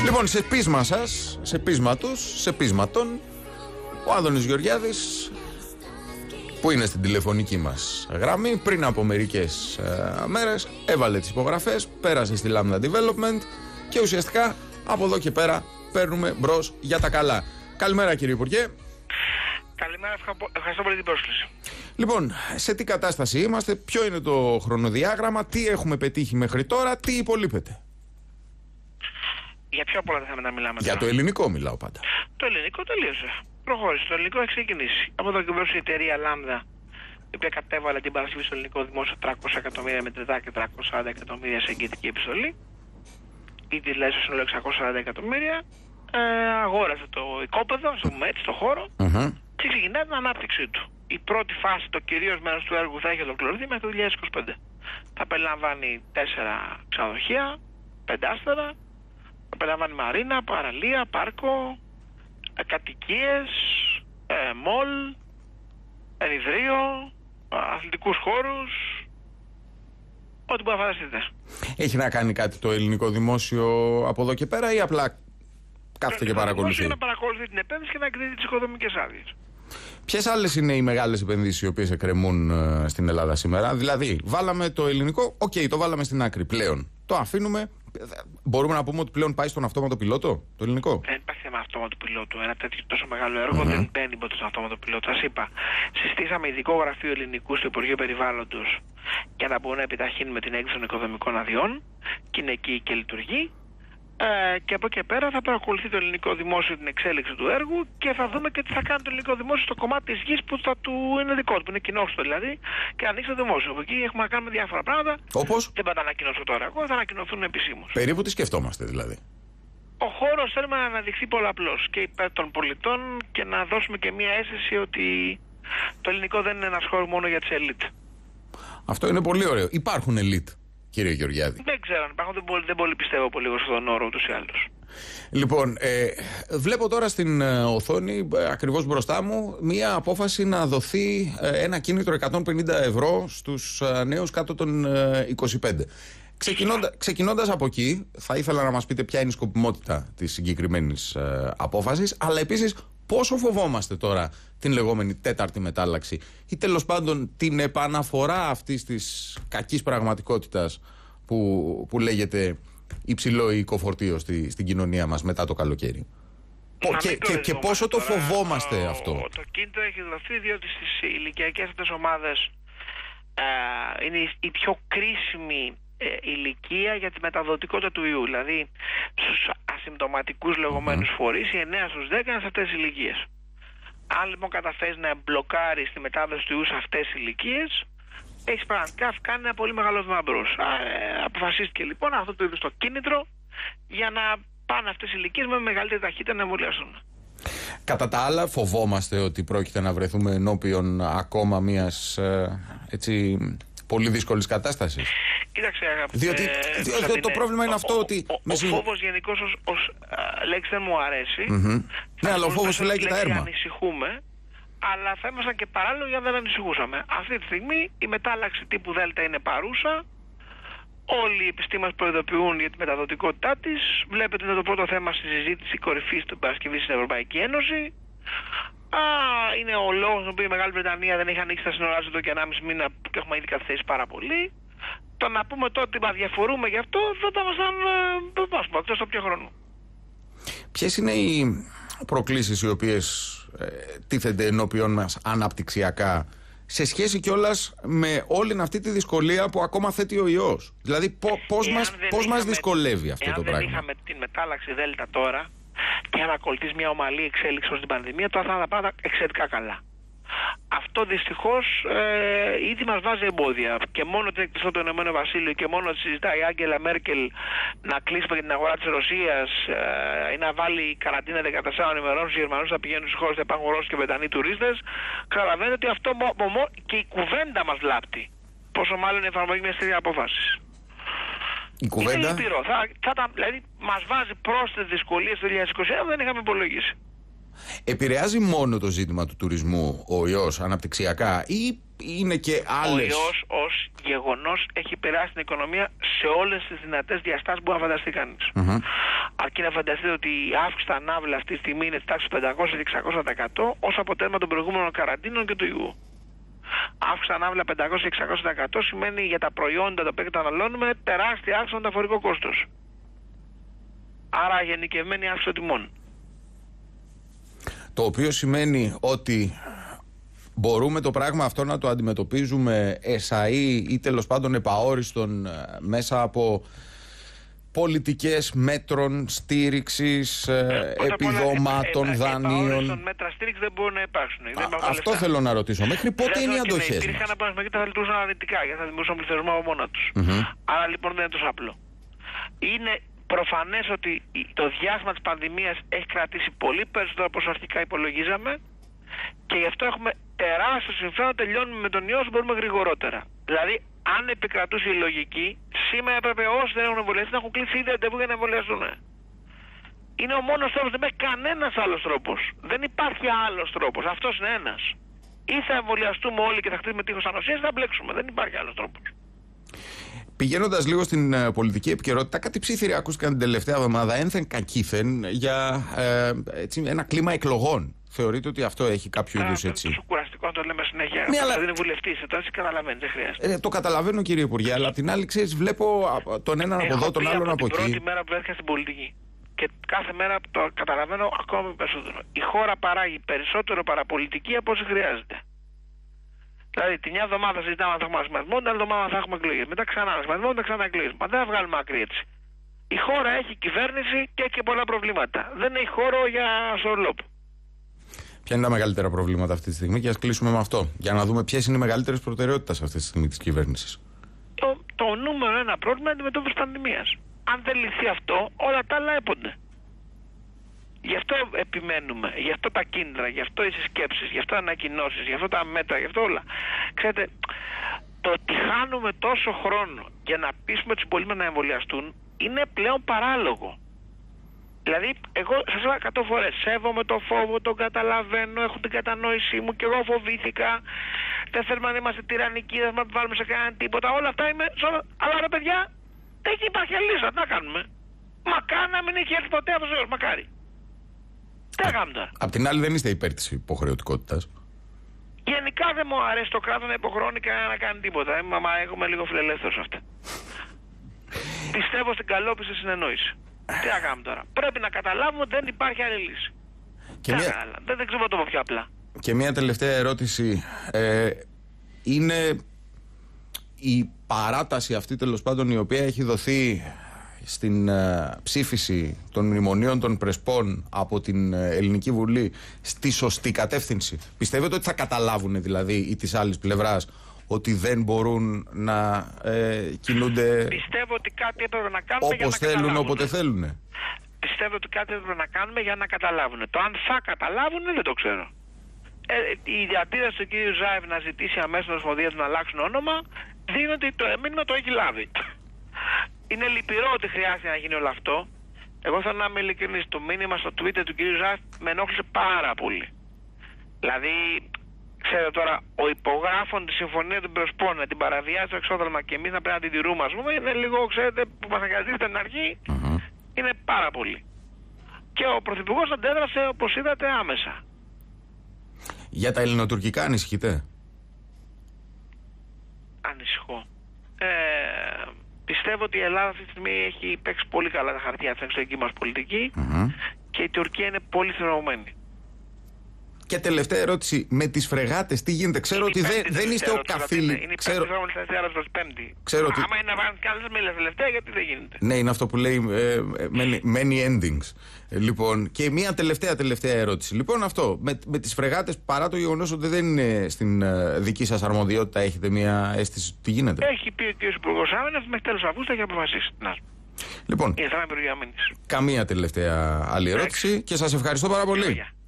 Λοιπόν, σε πείσμα σας, σε πείσμα τους, σε πείσματον, ο Άδωνης Γεωργιάδης, που είναι στην τηλεφωνική μας γραμμή, πριν από μερικές μέρες έβαλε τις υπογραφές, πέρασε στη Lambda Development και ουσιαστικά από εδώ και πέρα παίρνουμε μπρος για τα καλά. Καλημέρα, κύριε Υπουργέ. Καλημέρα, ευχαριστώ πολύ την πρόσκληση. Λοιπόν, σε τι κατάσταση είμαστε, ποιο είναι το χρονοδιάγραμμα, τι έχουμε πετύχει μέχρι τώρα, τι υπολείπεται? Για ποιο από όλα τα θέματα μιλάμε? Για το ελληνικό μιλάω πάντα. Το ελληνικό τελείωσε. Προχώρησε. Το ελληνικό έχει ξεκινήσει. Από εδώ και μπρος η εταιρεία Lambda, η οποία κατέβαλε την Παρασκευή στο ελληνικό δημόσιο 300 εκατομμύρια μετρητά και 340 εκατομμύρια σε εγγυητική επιστολή. Ήδη δηλαδή στο σύνολο 640 εκατομμύρια. Αγόρασε το οικόπεδο, ας πούμε έτσι, το χώρο, και ξεκινάει την ανάπτυξή του. Η πρώτη φάση, το κυρίως μέρος του έργου, θα έχει ολοκληρωθεί μέχρι το 2025. Θα περιλαμβάνει 4 ξενοδοχεία, 5 άστερα, θα περιλαμβάνει μαρίνα, παραλία, πάρκο, κατοικίες, μολ, ενιδρίο, αθλητικούς χώρους, ό,τι μπορεί να φανταστείτε. Έχει να κάνει κάτι το ελληνικό δημόσιο από εδώ και πέρα ή απλά κάθεται και παρακολουθεί? Για να παρακολουθεί την επένδυση και να εκδίδει τις οικοδομικές άδειες. Ποιες άλλες είναι οι μεγάλες επενδύσεις οι οποίες εκκρεμούν στην Ελλάδα σήμερα? Δηλαδή, βάλαμε το ελληνικό, το βάλαμε στην άκρη πλέον. Το αφήνουμε. Μπορούμε να πούμε ότι πλέον πάει στον αυτόματο πιλότο το ελληνικό? Δεν υπάρχει θέμα αυτόματο πιλότου. Ένα τέτοιο τόσο μεγάλο έργο δεν μπαίνει ποτέ στον αυτόματο πιλότο. Σας είπα, συστήσαμε ειδικό γραφείο ελληνικού στο Υπουργείο Περιβάλλοντος για να μπορούμε να επιταχύνουμε την έκδοση των οικοδομικών αδειών, και είναι εκεί και λειτουργεί. Και από εκεί και πέρα θα παρακολουθεί το ελληνικό δημόσιο την εξέλιξη του έργου και θα δούμε και τι θα κάνει το ελληνικό δημόσιο στο κομμάτι της γης που θα του είναι δικό του, που είναι κοινόχρηστο δηλαδή, και να ανοίξει το δημόσιο. Από εκεί έχουμε να κάνουμε διάφορα πράγματα. Όπως? Δεν θα τα ανακοινώσω τώρα εγώ, θα ανακοινωθούν επισήμως. Περίπου τι σκεφτόμαστε δηλαδή? Ο χώρος θέλουμε να αναδειχθεί πολλαπλώς και υπέρ των πολιτών και να δώσουμε και μια αίσθηση ότι το ελληνικό δεν είναι ένας χώρος μόνο για τις ελίτ. Αυτό είναι πολύ ωραίο. Υπάρχουν ελίτ, κύριε Γεωργιάδη? Δεν ξέρω αν υπάρχουν, δεν πολύ πιστεύω πολύ εγώ στον όρο ούτως ή άλλως. Λοιπόν, βλέπω τώρα στην οθόνη, ακριβώς μπροστά μου, μία απόφαση να δοθεί ένα κίνητρο 150 ευρώ στους νέους κάτω των 25. Ξεκινώντας από εκεί, θα ήθελα να μας πείτε ποια είναι η σκοπιμότητα της συγκεκριμένης απόφασης, αλλά επίσης πόσο φοβόμαστε τώρα την λεγόμενη τέταρτη μετάλλαξη ή τέλος πάντων την επαναφορά αυτής της κακής πραγματικότητας που λέγεται υψηλό οικοφορτίο στην κοινωνία μας μετά το καλοκαίρι. Και πόσο το φοβόμαστε αυτό? Το κίνητρο έχει δοθεί διότι στις ηλικιακές αυτές ομάδες είναι η πιο κρίσιμη ηλικία για τη μεταδοτικότητα του ιού. Δηλαδή στους ασυμπτωματικούς λεγόμενους φορείς, οι 9 στους 10 είναι σε αυτές τις ηλικίες. Αν λοιπόν καταφέρεις να μπλοκάρεις τη μετάδοση του ιού σε αυτές τις ηλικίες, έχεις πραγματικά κάνει ένα πολύ μεγάλο βήμα μπρος. Αποφασίστηκε λοιπόν αυτό το είδος το κίνητρο για να πάνε αυτές οι ηλικίες με μεγαλύτερη ταχύτητα να εμβολιαστούν. Κατά τα άλλα, φοβόμαστε ότι πρόκειται να βρεθούμε ενώπιον ακόμα μιας πολύ δύσκολης κατάστασης? Κοίταξε, διότι το πρόβλημα είναι αυτό ότι... Ο φόβος γενικώς ως λέξη δεν μου αρέσει. Ναι, αλλά ο φόβος φυλάει και τα έρμα. Ανησυχούμε, αλλά θα ήμασταν και παράλληλο για να δεν ανησυχούσαμε. Αυτή τη στιγμή η μετάλλαξη τύπου Δέλτα είναι παρούσα. Όλοι οι επιστήμονες προειδοποιούν για τη μεταδοτικότητά της. Βλέπετε είναι το πρώτο θέμα στη συζήτηση κορυφής του Παρασκευή στην Ευρωπαϊκή Ένωση. Είναι ο λόγος στον οποίο η Μεγάλη Βρετανία δεν έχει ανοίξει τα σύνορά εδώ και 1,5 μήνα και έχουμε ήδη καθυστερήσει πάρα πολύ. Το να πούμε τότε ότι διαφορούμε γι' αυτό θα τα ήμασταν εκτός από ποιο χρόνο. Ποιες είναι οι προκλήσεις οι οποίες τίθενται ενώπιον μας αναπτυξιακά, σε σχέση κιόλας με όλη αυτή τη δυσκολία που ακόμα θέτει ο ιός? Δηλαδή πώς μας δυσκολεύει αυτό το πράγμα? Αν δεν είχαμε την μετάλλαξη Δέλτα τώρα και αν ακολουθείς μια ομαλή εξέλιξη ως την πανδημία, τώρα θα τα πάντα εξαιρετικά καλά. Αυτό δυστυχώς ήδη μας βάζει εμπόδια. Και μόνο ότι είναι κλειστό το Ηνωμένο Βασίλειο και μόνο ότι συζητάει η Άγγελα Μέρκελ να κλείσει για την αγορά της Ρωσίας ή να βάλει καραντίνα 14 ημερών στους Γερμανούς να πηγαίνουν στις χώρες, θα υπάρχουν Ρώσοι και Βρετανοί τουρίστες, καταλαβαίνετε ότι αυτό και η κουβέντα μας βλάπτει. Πόσο μάλλον η εφαρμογή μιας τέτοιας απόφασης. Η κουβέντα. Δηλαδή μας βάζει πρόσθετες δυσκολίες το 2021 που δεν είχαμε υπολογίσει. Επηρεάζει μόνο το ζήτημα του τουρισμού ο ιός αναπτυξιακά ή είναι και άλλες? Ο ιός ως γεγονός έχει περάσει την οικονομία σε όλες τις δυνατές διαστάσεις που μπορεί να φανταστεί κανείς. Αρκεί να φανταστείτε ότι η αύξηση στα ναύλα αυτή τη στιγμή είναι της τάξης 500-600% ως αποτέλεσμα των προηγούμενων καραντίνων και του ιού. Αύξηση στα ναύλα 500-600% σημαίνει για τα προϊόντα τα οποία καταναλώνουμε τεράστια αύξηση στο μεταφορικό κόστος. Άρα γενικευμένη αύξηση των τιμών. Το οποίο σημαίνει ότι μπορούμε το πράγμα αυτό να το αντιμετωπίζουμε εσαΐ ή τέλος πάντων επαόριστον μέσα από πολιτικές μέτρων στήριξης, επιδομάτων, δανείων. Μέτρα στήριξη δεν μπορούν να υπάρξουν. Αυτό θέλω να ρωτήσω. Μέχρι πότε είναι οι αντοχές μας? Υπήρχαν από γιατί θα λειτουργούσαν αρνητικά, γιατί θα δημιουργούσαν πληθωρισμό από μόνα τους. Άρα λοιπόν δεν είναι τόσο απλό. Είναι προφανές ότι το διάστημα της πανδημίας έχει κρατήσει πολύ περισσότερο από όσο αρχικά υπολογίζαμε και γι' αυτό έχουμε τεράστιο συμφέρον να τελειώνουμε με τον ιό όσο μπορούμε γρηγορότερα. Δηλαδή, αν επικρατούσε η λογική, σήμερα έπρεπε όσοι δεν έχουν εμβολιαστεί να έχουν κλείσει ήδη ραντεβού για να εμβολιαστούν. Είναι ο μόνος τρόπος, δεν υπάρχει κανένας άλλος τρόπος. Δεν υπάρχει άλλος τρόπος. Αυτός είναι ένας. Ή θα εμβολιαστούμε όλοι και θα χτίσουμε τείχος ανοσίας, θα μπλέξουμε. Δεν υπάρχει άλλος τρόπος. Πηγαίνοντας λίγο στην πολιτική επικαιρότητα, κάτι ψήθυροι ακούστηκαν την τελευταία εβδομάδα ένθεν κακήθεν για ένα κλίμα εκλογών. Θεωρείτε ότι αυτό έχει κάποιο είδους έτσι? Είναι κουραστικό να το λέμε συνέχεια. Ναι, αλλά... δεν είναι βουλευτής, έτσι καταλαβαίνει, δεν χρειάζεται. Το καταλαβαίνω, κύριε Υπουργέ, αλλά απ' την άλλη, ξέρεις, βλέπω τον έναν από εδώ, τον άλλον από εκεί. Την πρώτη μέρα που έρχεται στην πολιτική. Και κάθε μέρα το καταλαβαίνω ακόμα περισσότερο. Η χώρα παράγει περισσότερο παραπολιτική από όσο χρειάζεται. Δηλαδή, τη μια εβδομάδα συζητάμε αν θα έχουμε ασματισμό, την άλλη εβδομάδα θα έχουμε εκλογές. Μετά ξανά ασματισμό, μετά ξανά εκλογές. Μα δεν θα βγάλουμε άκρη έτσι. Η χώρα έχει κυβέρνηση και έχει πολλά προβλήματα. Δεν έχει χώρο για σορλόπ. Ποια είναι τα μεγαλύτερα προβλήματα αυτή τη στιγμή και ας κλείσουμε με αυτό. Για να δούμε ποιες είναι οι μεγαλύτερες προτεραιότητες αυτή τη στιγμή της κυβέρνησης. Το νούμερο ένα πρόβλημα είναι η αντιμετώπιση της πανδημίας. Αν δεν λυθεί αυτό, όλα τα άλλα έπονται. Γι' αυτό επιμένουμε, γι' αυτό τα κίνητρα, γι' αυτό οι συσκέψεις, γι' αυτό οι ανακοινώσεις, γι' αυτό τα μέτρα, γι' αυτό όλα. Ξέρετε, το ότι χάνουμε τόσο χρόνο για να πείσουμε τους πολίτες να εμβολιαστούν είναι πλέον παράλογο. Δηλαδή, εγώ σας είπα 100 φορές, σέβομαι το φόβο, τον καταλαβαίνω, έχω την κατανόησή μου και εγώ φοβήθηκα. Δεν θέλουμε να είμαστε τυραννικοί, δεν θέλουμε να βάλουμε σε κανέναν τίποτα. Όλα αυτά είμαι. Αλλά ρε παιδιά, δεν υπάρχει άλλη λύση. Τι να κάνουμε? Μακάρι να μην έχει έρθει ποτέ αυτό ο μακάρι. Τι να κάνουμε τώρα? Απ' την άλλη, δεν είστε υπέρ της υποχρεωτικότητας. Γενικά δεν μου αρέσει το κράτος να υποχρεώνει κανένα να κάνει τίποτα. Μα έχουμε λίγο φιλελεύθερος αυτά. Πιστεύω στην καλόπιστη συνεννόηση. Τι να κάνουμε τώρα? Πρέπει να καταλάβουμε ότι δεν υπάρχει άλλη λύση. Δεν ξέρω το πω πιο απλά. Και μια τελευταία ερώτηση. Είναι η παράταση αυτή, τέλος πάντων, η οποία έχει δοθεί στην ψήφιση των μνημονίων των Πρεσπών από την Ελληνική Βουλή στη σωστή κατεύθυνση? Πιστεύετε ότι θα καταλάβουν δηλαδή οι της άλλης πλευράς ότι δεν μπορούν να κινούνται? Πιστεύω ότι κάτι έπρεπε να κάνουμε όπως θέλουν, όποτε θέλουν. Πιστεύω ότι κάτι έπρεπε να κάνουμε για να καταλάβουν. Το αν θα καταλάβουν δεν το ξέρω. Η διατήρηση του κ. Ζάιβ να ζητήσει αμέσως την Ομοσπονδία του να αλλάξουν όνομα δίνει ότι το μήνυμα το έχει λάβει. Είναι λυπηρό ότι χρειάζεται να γίνει όλο αυτό. Εγώ θέλω να είμαι ειλικρινής. Το μήνυμα στο Twitter του κ. Ζάιβ με ενόχλησε πάρα πολύ. Δηλαδή, ξέρετε τώρα, ο υπογράφων τη συμφωνία των Πρεσπών να την παραβιάζει το εξόδαλμα και εμείς να πρέπει να την τηρούμε, ας πούμε, είναι λίγο, ξέρετε, που μας αγκαζίζεται στην αρχή, είναι πάρα πολύ. Και ο Πρωθυπουργός αντέδρασε, όπως είδατε, άμεσα. Για τα ελληνοτουρκικά ανησυχείτε? Ανησυχώ. Πιστεύω ότι η Ελλάδα αυτή τη στιγμή έχει παίξει πολύ καλά τα χαρτιά στην εξωτερική μας πολιτική και η Τουρκία είναι πολύ θυμωμένη. Και τελευταία ερώτηση, με τις φρεγάτες τι γίνεται? Ξέρω ότι δεν είστε ο καθήλυ. Είναι η πέμπτη. Ξέρω ότι... Άμα είναι να βάλουν καλές μίλες τελευταία, γιατί δεν γίνεται? Ναι, είναι αυτό που λέει many endings. Λοιπόν, και μια τελευταία ερώτηση. Λοιπόν, αυτό, με τις φρεγάτες, παρά το γεγονός ότι δεν είναι στην δική σας αρμοδιότητα, έχετε μια αίσθηση τι γίνεται? Έχει πει ο κ. Υπουργός Άμυνας μέχρι τέλος Αυγούστου έχει αποφασίσει. Λοιπόν, καμία τελευταία άλλη ερώτηση και σας ευχαριστώ πάρα πολύ.